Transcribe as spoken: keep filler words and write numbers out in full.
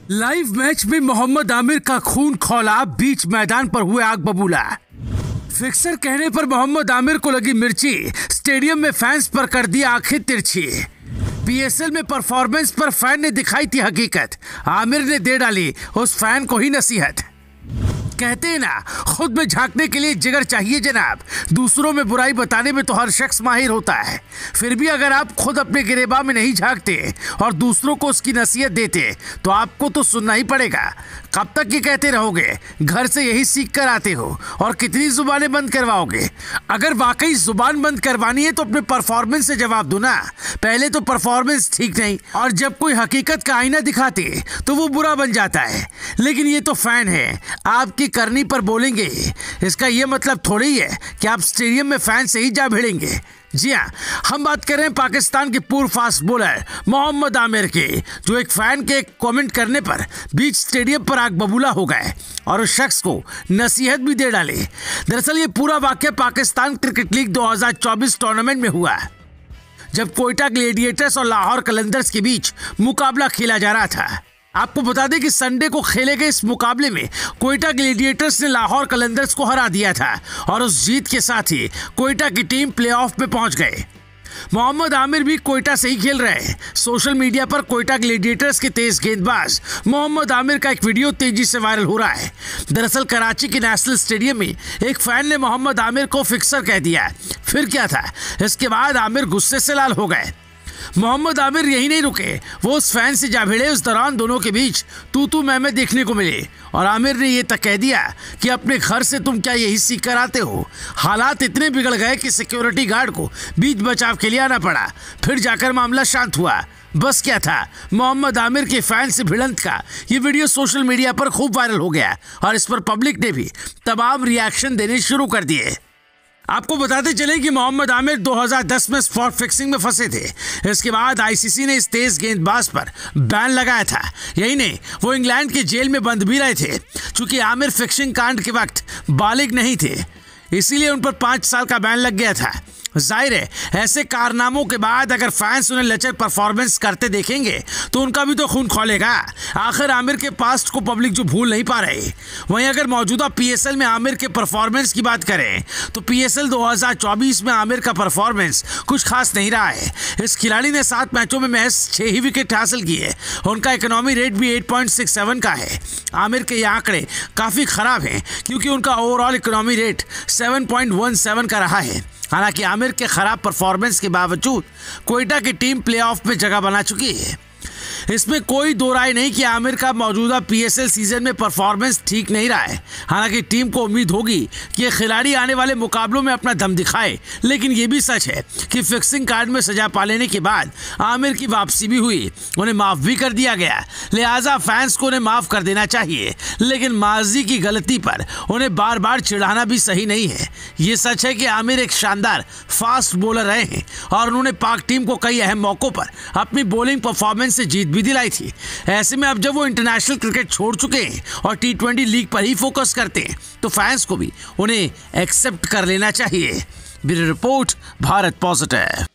Live match में मोहम्मद आमिर का खून खौला, बीच मैदान पर हुए आग बबूला। फिक्सर कहने पर मोहम्मद आमिर को लगी मिर्ची, स्टेडियम में फैंस पर कर दी आंखें तिरछी। पीएसएल में परफॉर्मेंस पर फैन ने दिखाई थी हकीकत, आमिर ने दे डाली उस फैन को ही नसीहत। कहते हैं ना, खुद में झांकने के लिए जिगर चाहिए जनाब। दूसरों में बुराई बताने में तो हर शख्स माहिर होता है, फिर भी अगर आप खुद अपने गिरेबान में नहीं झांकते और दूसरों को उसकी नसीहत देते तो आपको तो सुनना ही पड़ेगा। कब तक ये कहते रहोगे? घर से यही सीख कर आते हो और कितनी जुबानें बंद करवाओगे? अगर वाकई जुबान बंद करवानी है तो अपने परफॉर्मेंस से जवाब दो ना। पहले तो परफॉर्मेंस ठीक नहीं और जब कोई हकीकत का आईना दिखाते तो वो बुरा बन जाता है। लेकिन ये तो फैन है, आपकी करनी पर बोलेंगे, इसका ये मतलब थोड़ी ही है कि आप स्टेडियम में फैन से ही जा भिड़ेंगे। जी हाँ, हम बात कर रहे हैं पाकिस्तान के पूर्व फास्ट बॉलर मोहम्मद आमिर के, जो एक फैन के कमेंट करने पर बीच स्टेडियम पर आग बबूला हो गए और उस शख्स को नसीहत भी दे डाले। दरअसल ये पूरा वाकया पाकिस्तान क्रिकेट लीग दो हज़ार चौबीस टूर्नामेंट में हुआ, जब कोयटा ग्लेडिएटर्स और लाहौर कलंदर्स के बीच मुकाबला खेला जा रहा था। आपको बता दें कि संडे को खेले गए इस मुकाबले में कोयटा ग्लेडिएटर्स ने लाहौर कलंदर्स को हरा दिया था और उस जीत के साथ ही कोयटा की टीम प्लेऑफ में पहुंच गए। मोहम्मद आमिर भी कोयटा से ही खेल रहे हैं। सोशल मीडिया पर कोयटा ग्लेडिएटर्स के तेज गेंदबाज मोहम्मद आमिर का एक वीडियो तेजी से वायरल हो रहा है। दरअसल कराची के नेशनल स्टेडियम में एक फैन ने मोहम्मद आमिर को फिक्सर कह दिया। फिर क्या था, इसके बाद आमिर गुस्से से लाल हो गए। मोहम्मद आमिर यही नहीं रुके, वो उस फैन से जा भिड़े। उस दौरान दोनों के बीच तू तू मैं मैं देखने को मिले और आमिर ने ये तक कह दिया कि अपने घर से तुम क्या यही सीख कर आते हो। हालात इतने बिगड़ गए कि सिक्योरिटी गार्ड को बीच बचाव के लिए आना पड़ा। फिर जाकर मामला शांत हुआ। बस क्या था, मोहम्मद आमिर के फैन से भिड़ंत का ये वीडियो सोशल मीडिया पर खूब वायरल हो गया और इस पर पब्लिक ने भी तमाम रिएक्शन देने शुरू कर दिए। आपको बताते चले कि मोहम्मद आमिर दो हज़ार दस में स्पॉट फिक्सिंग में फंसे थे। इसके बाद आईसीसी ने इस तेज गेंदबाज पर बैन लगाया था। यही नहीं, वो इंग्लैंड के जेल में बंद भी रहे थे। चूंकि आमिर फिक्सिंग कांड के वक्त बालिग नहीं थे, इसीलिए उन पर पाँच साल का बैन लग गया था। जाहिर है, ऐसे कारनामों के बाद अगर फैंस उन्हें लचर परफॉर्मेंस करते देखेंगे तो उनका भी तो खून खौलेगा। आखिर आमिर के पास्ट को पब्लिक जो भूल नहीं पा रहे। वहीं अगर मौजूदा पीएसएल में आमिर के परफॉर्मेंस की बात करें तो पीएसएल दो हज़ार चौबीस में आमिर का परफॉर्मेंस कुछ खास नहीं रहा है। इस खिलाड़ी ने सात मैचों में महज छह ही विकेट हासिल किए। उनका इकोनॉमी रेट भी आठ पॉइंट छह सात का है। आमिर के ये आंकड़े काफ़ी खराब हैं क्योंकि उनका ओवरऑल इकोनॉमी रेट सात पॉइंट एक सात का रहा है। हालांकि आमिर के खराब परफॉर्मेंस के बावजूद कोयटा की टीम प्लेऑफ में जगह बना चुकी है। इसमें कोई दो राय नहीं कि आमिर का मौजूदा पीएसएल सीजन में परफॉर्मेंस ठीक नहीं रहा है। हालांकि टीम को उम्मीद होगी कि ये खिलाड़ी आने वाले मुकाबलों में अपना दम दिखाए। लेकिन ये भी सच है कि फिक्सिंग कार्ड में सजा पा लेने के बाद आमिर की वापसी भी हुई, उन्हें माफ़ भी कर दिया गया। लिहाजा फैंस को उन्हें माफ़ कर देना चाहिए, लेकिन माजी की गलती पर उन्हें बार बार चिढ़ाना भी सही नहीं है। ये सच है कि आमिर एक शानदार फास्ट बॉलर रहे हैं और उन्होंने पाक टीम को कई अहम मौक़ों पर अपनी बॉलिंग परफॉर्मेंस से जीत भी दिलाई थी। ऐसे में अब जब वो इंटरनेशनल क्रिकेट छोड़ चुके हैं और टी ट्वेंटी लीग पर ही फोकस करते हैं तो फैंस को भी उन्हें एक्सेप्ट कर लेना चाहिए। Bureau report, Bharat positive.